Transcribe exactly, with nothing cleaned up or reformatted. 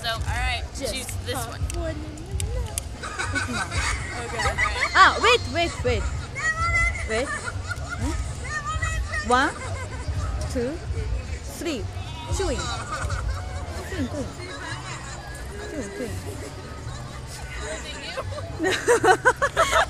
So, alright, choose this one. Okay. Alright. Ah, wait, wait, wait. Wait. Hmm? One, two, three. Chewing. Chewing, chewing. Chewing, chewing.